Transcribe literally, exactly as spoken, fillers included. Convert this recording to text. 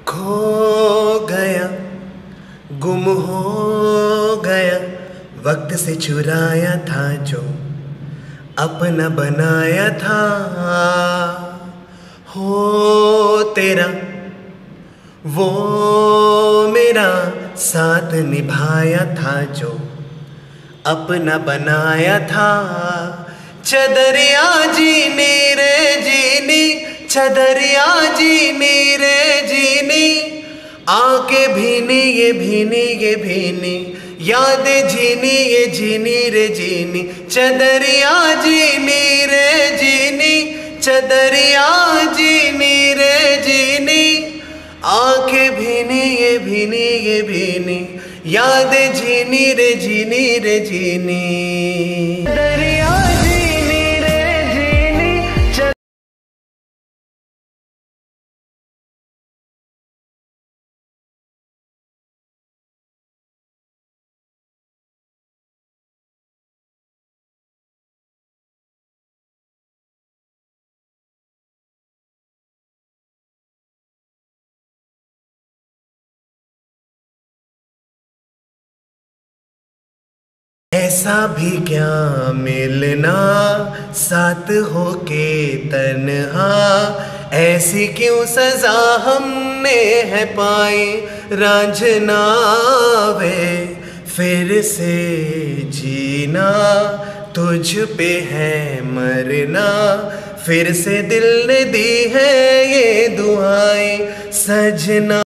खो गया, गुम हो गया, वक्त से चुराया था जो अपना बनाया था। हो तेरा वो मेरा साथ निभाया था जो अपना बनाया था। चदरिया जीनी रे जीनी, चदरिया जीनी रे जीनी, आके भीनी ये भीनी ये भीनी, याद जीनी ये जीनी रे जीनी। चदरिया जीनी रे जीनी, चदरिया जीनी रे जीनी, आंखें भीनी ये भीनी ये भीनी, याद जीनी रे जीनी रे जीनी। चदरिया जीनी रे जीनी, ऐसा भी क्या मिलना साथ होके तन्हा, ऐसी क्यों सजा हमने है पाई रांझना वे। फिर से जीना तुझ पे है मरना, फिर से दिल ने दी है ये दुआएं सजना।